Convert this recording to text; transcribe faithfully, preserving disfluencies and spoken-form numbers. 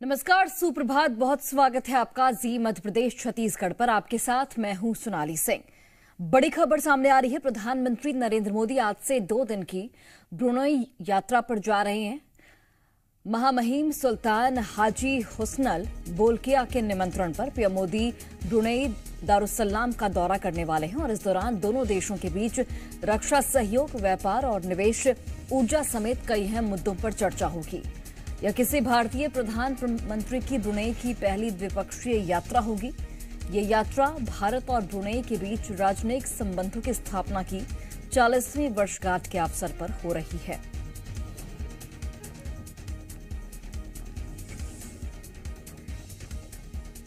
नमस्कार, सुप्रभात। बहुत स्वागत है आपका जी मध्य प्रदेश छत्तीसगढ़ पर। आपके साथ मैं हूं सोनाली सिंह। बड़ी खबर सामने आ रही है। प्रधानमंत्री नरेंद्र मोदी आज से दो दिन की ब्रुनेई यात्रा पर जा रहे हैं। महामहिम सुल्तान हाजी हुसनल बोलकिया के निमंत्रण पर पीएम मोदी ब्रुनेई दारुसलाम का दौरा करने वाले हैं और इस दौरान दोनों देशों के बीच रक्षा सहयोग, व्यापार और निवेश, ऊर्जा समेत कई अहम मुद्दों पर चर्चा होगी। यह किसी भारतीय प्रधानमंत्री की ब्रुनेई की पहली द्विपक्षीय यात्रा होगी। ये यात्रा भारत और ब्रुनेई के बीच राजनयिक संबंधों की स्थापना की चालीसवीं वर्षगांठ के अवसर पर हो रही है।